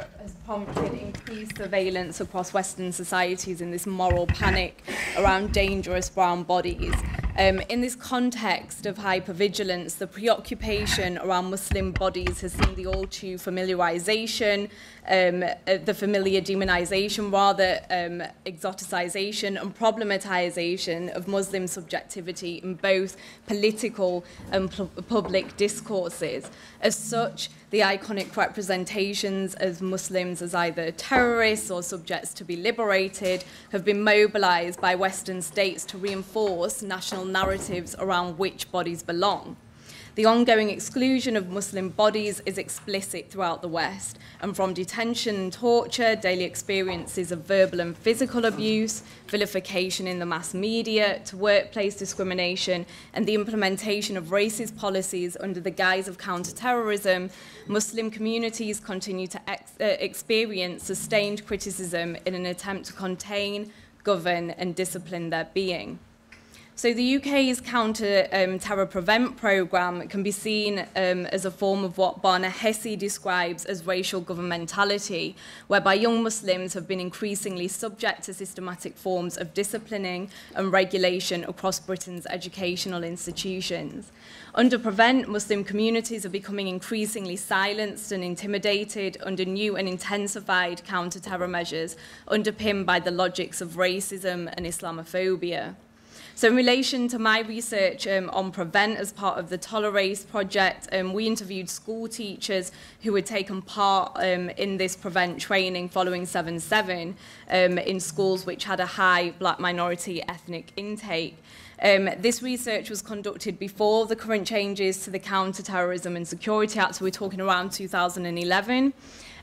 Europe has prompted increased surveillance across Western societies in this moral panic around dangerous brown bodies. In this context of hypervigilance, the preoccupation around Muslim bodies has seen the all too familiarization, the familiar demonization, rather, exoticization and problematization of Muslim subjectivity in both political and public discourses. As such, the iconic representations of Muslims as either terrorists or subjects to be liberated have been mobilized by Western states to reinforce national narratives around which bodies belong. The ongoing exclusion of Muslim bodies is explicit throughout the West, and from detention and torture, daily experiences of verbal and physical abuse, vilification in the mass media, to workplace discrimination, and the implementation of racist policies under the guise of counter-terrorism, Muslim communities continue to experience sustained criticism in an attempt to contain, govern, and discipline their being. So the UK's counter-terror prevent programme can be seen as a form of what Barna Hesse describes as racial governmentality, whereby young Muslims have been increasingly subject to systematic forms of disciplining and regulation across Britain's educational institutions. Under Prevent, Muslim communities are becoming increasingly silenced and intimidated under new and intensified counter-terror measures underpinned by the logics of racism and Islamophobia. So in relation to my research on Prevent as part of the Tolerate project, we interviewed school teachers who had taken part in this Prevent training following 7/7 in schools which had a high black minority ethnic intake. This research was conducted before the current changes to the Counter-Terrorism and Security Act, so we're talking around 2011.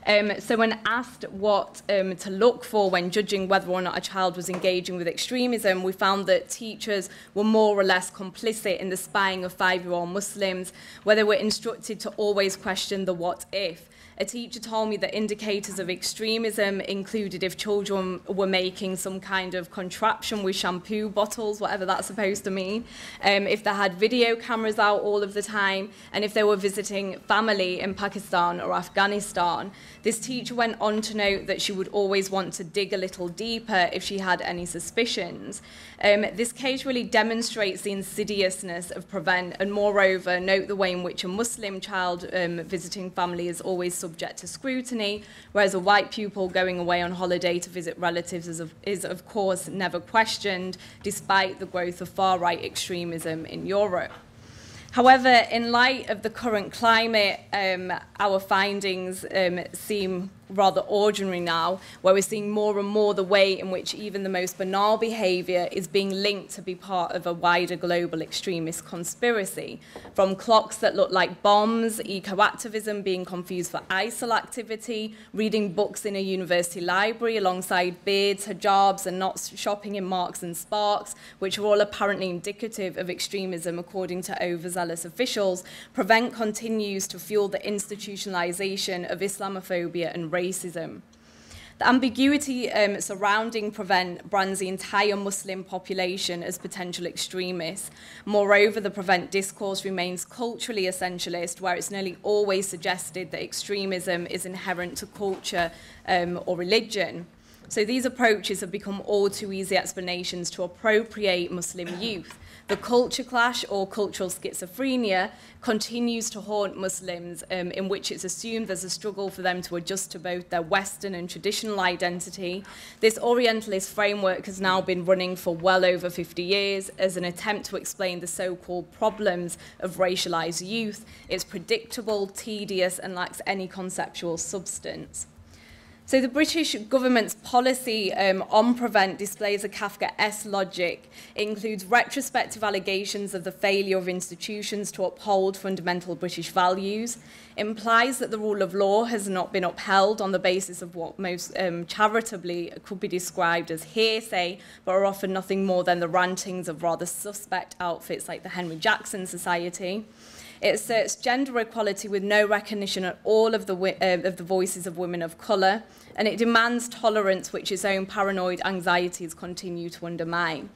So when asked what to look for when judging whether or not a child was engaging with extremism, we found that teachers were more or less complicit in the spying of 5-year-old Muslims, where they were instructed to always question the what if. A teacher told me that indicators of extremism included if children were making some kind of contraption with shampoo bottles, whatever that's supposed to mean, if they had video cameras out all of the time, and if they were visiting family in Pakistan or Afghanistan. This teacher went on to note that she would always want to dig a little deeper if she had any suspicions. This case really demonstrates the insidiousness of Prevent, and moreover, note the way in which a Muslim child visiting family is always subject to scrutiny, whereas a white pupil going away on holiday to visit relatives is of course never questioned, despite the growth of far-right extremism in Europe. However, in light of the current climate, our findings seem rather ordinary now, where we're seeing more and more the way in which even the most banal behaviour is being linked to be part of a wider global extremist conspiracy. From clocks that look like bombs, eco-activism being confused for ISIL activity, reading books in a university library alongside beards, hijabs, and not shopping in Marks and Sparks, which are all apparently indicative of extremism according to overzealous officials. Prevent continues to fuel the institutionalisation of Islamophobia and racism. The ambiguity surrounding Prevent brands the entire Muslim population as potential extremists. Moreover, the Prevent discourse remains culturally essentialist, where it's nearly always suggested that extremism is inherent to culture or religion. So these approaches have become all too easy explanations to appropriate Muslim youth. The culture clash, or cultural schizophrenia, continues to haunt Muslims, in which it's assumed there's a struggle for them to adjust to both their Western and traditional identity. This Orientalist framework has now been running for well over 50 years as an attempt to explain the so-called problems of racialized youth. It's predictable, tedious, and lacks any conceptual substance. So the British government's policy on Prevent displays a Kafkaesque logic. It includes retrospective allegations of the failure of institutions to uphold fundamental British values, implies that the rule of law has not been upheld on the basis of what most charitably could be described as hearsay, but are often nothing more than the rantings of rather suspect outfits like the Henry Jackson Society. It asserts gender equality with no recognition at all of the voices of women of colour, and it demands tolerance which its own paranoid anxieties continue to undermine.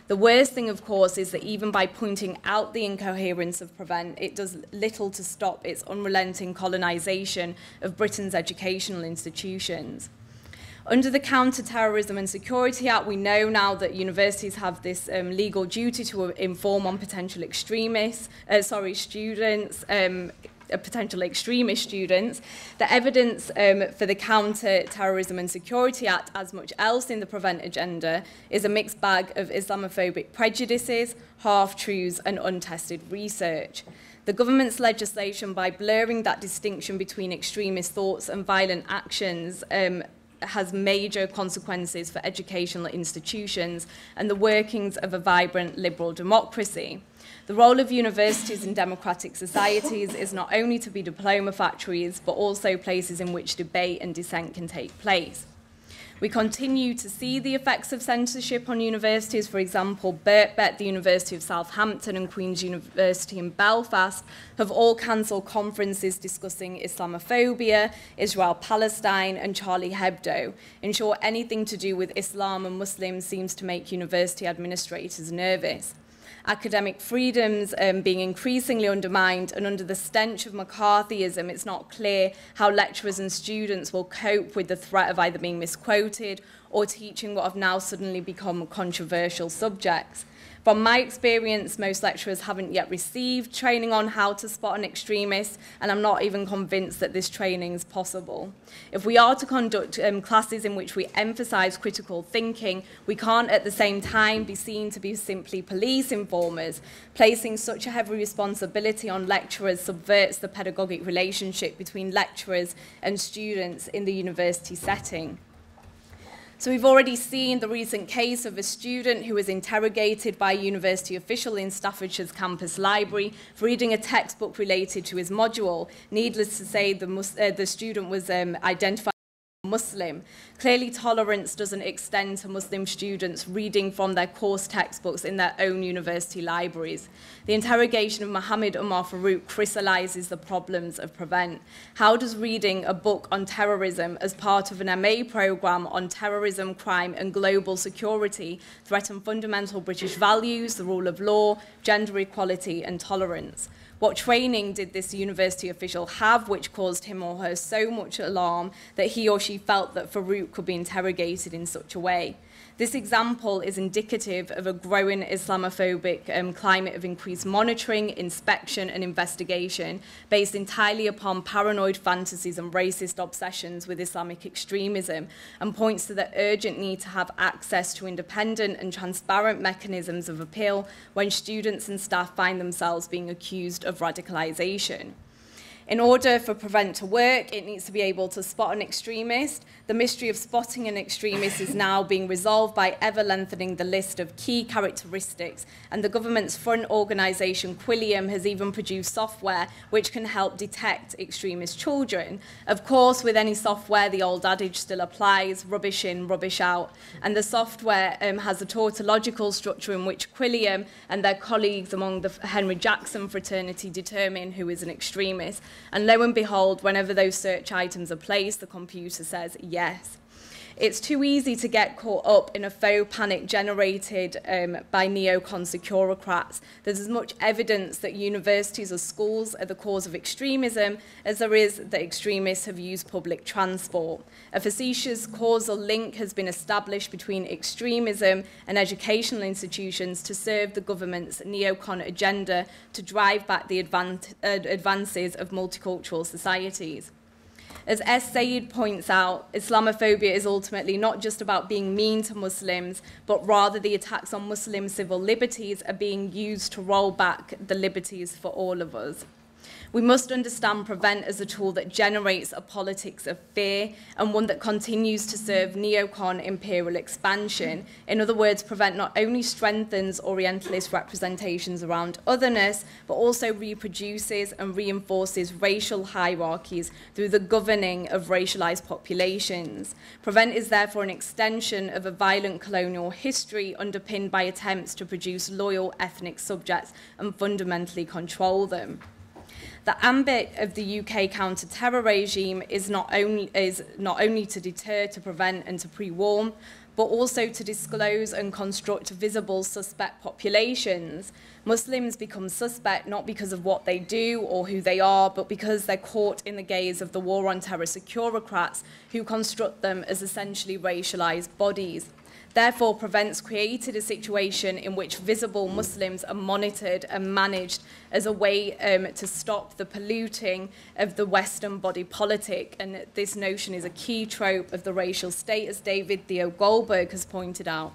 The worst thing, of course, is that even by pointing out the incoherence of Prevent, it does little to stop its unrelenting colonisation of Britain's educational institutions. Under the Counter-Terrorism and Security Act, we know now that universities have this legal duty to inform on potential extremists, potential extremist students. The evidence for the Counter-Terrorism and Security Act, as much else in the Prevent agenda, is a mixed bag of Islamophobic prejudices, half-truths and untested research. The government's legislation, by blurring that distinction between extremist thoughts and violent actions, has major consequences for educational institutions and the workings of a vibrant liberal democracy. The role of universities in democratic societies is not only to be diploma factories, but also places in which debate and dissent can take place. We continue to see the effects of censorship on universities. For example, Birkbeck, the University of Southampton, and Queen's University in Belfast have all cancelled conferences discussing Islamophobia, Israel-Palestine, and Charlie Hebdo. In short, anything to do with Islam and Muslims seems to make university administrators nervous. Academic freedoms being increasingly undermined, and under the stench of McCarthyism, it's not clear how lecturers and students will cope with the threat of either being misquoted or teaching what have now suddenly become controversial subjects. From my experience, most lecturers haven't yet received training on how to spot an extremist, and I'm not even convinced that this training is possible. If we are to conduct classes in which we emphasise critical thinking, we can't at the same time be seen to be simply police informers. Placing such a heavy responsibility on lecturers subverts the pedagogic relationship between lecturers and students in the university setting. So we've already seen the recent case of a student who was interrogated by a university official in Staffordshire's campus library for reading a textbook related to his module. Needless to say, the student was identified as Muslim. Clearly, tolerance doesn't extend to Muslim students reading from their course textbooks in their own university libraries. The interrogation of Mohammed Umar Farouk crystallises the problems of Prevent. How does reading a book on terrorism as part of an MA programme on terrorism, crime and global security threaten fundamental British values, the rule of law, gender equality and tolerance? What training did this university official have which caused him or her so much alarm that he or she felt that Farouk could be interrogated in such a way? This example is indicative of a growing Islamophobic climate of increased monitoring, inspection and investigation based entirely upon paranoid fantasies and racist obsessions with Islamic extremism, and points to the urgent need to have access to independent and transparent mechanisms of appeal when students and staff find themselves being accused of radicalisation. In order for Prevent to work, it needs to be able to spot an extremist. The mystery of spotting an extremist is now being resolved by ever-lengthening the list of key characteristics, and the government's front organisation, Quilliam, has even produced software which can help detect extremist children. Of course, with any software, the old adage still applies, rubbish in, rubbish out, and the software has a tautological structure in which Quilliam and their colleagues among the Henry Jackson fraternity determine who is an extremist. And lo and behold, whenever those search items are placed, the computer says yes. It's too easy to get caught up in a faux panic generated by neocon securocrats. There's as much evidence that universities or schools are the cause of extremism as there is that extremists have used public transport. A facetious causal link has been established between extremism and educational institutions to serve the government's neocon agenda to drive back the advances of multicultural societies. As S. Sayed points out, Islamophobia is ultimately not just about being mean to Muslims, but rather the attacks on Muslim civil liberties are being used to roll back the liberties for all of us. We must understand Prevent as a tool that generates a politics of fear and one that continues to serve neocon imperial expansion. In other words, Prevent not only strengthens Orientalist representations around otherness, but also reproduces and reinforces racial hierarchies through the governing of racialized populations. Prevent is therefore an extension of a violent colonial history underpinned by attempts to produce loyal ethnic subjects and fundamentally control them. The ambit of the UK counter-terror regime is not only to deter, to prevent and to pre-warn, but also to disclose and construct visible suspect populations. Muslims become suspect not because of what they do or who they are, but because they're caught in the gaze of the war on terror securocrats who construct them as essentially racialized bodies. Therefore, Prevent's created a situation in which visible Muslims are monitored and managed as a way to stop the polluting of the Western body politic. And this notion is a key trope of the racial state, as David Theo Goldberg has pointed out.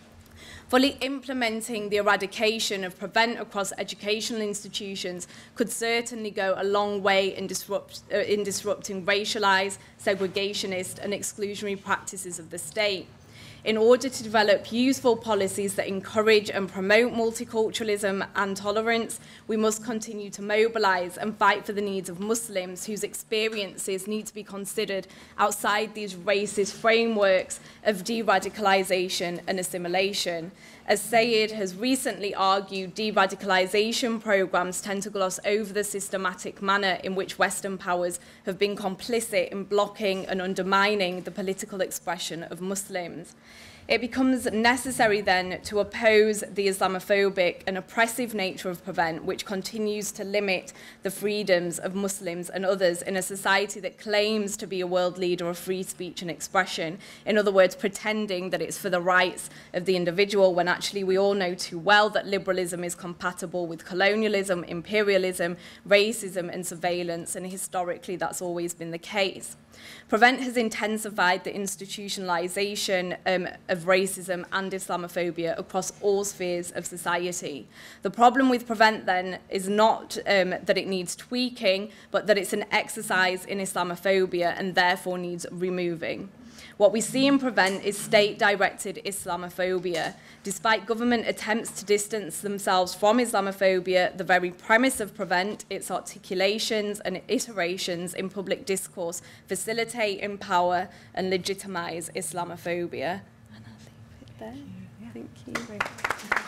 Fully implementing the eradication of Prevent across educational institutions could certainly go a long way in disrupting racialized, segregationist and exclusionary practices of the state. In order to develop useful policies that encourage and promote multiculturalism and tolerance, we must continue to mobilize and fight for the needs of Muslims whose experiences need to be considered outside these racist frameworks of de-radicalization and assimilation. As Sayed has recently argued, de-radicalization programs tend to gloss over the systematic manner in which Western powers have been complicit in blocking and undermining the political expression of Muslims. It becomes necessary then to oppose the Islamophobic and oppressive nature of Prevent, which continues to limit the freedoms of Muslims and others in a society that claims to be a world leader of free speech and expression. In other words, pretending that it's for the rights of the individual, when actually we all know too well that liberalism is compatible with colonialism, imperialism, racism and surveillance, and historically that's always been the case. Prevent has intensified the institutionalization of racism and Islamophobia across all spheres of society. The problem with Prevent then is not that it needs tweaking, but that it's an exercise in Islamophobia and therefore needs removing. What we see in Prevent is state-directed Islamophobia. Despite government attempts to distance themselves from Islamophobia, the very premise of Prevent, its articulations and iterations in public discourse facilitate, empower, and legitimize Islamophobia. And I'll leave it there. Thank you.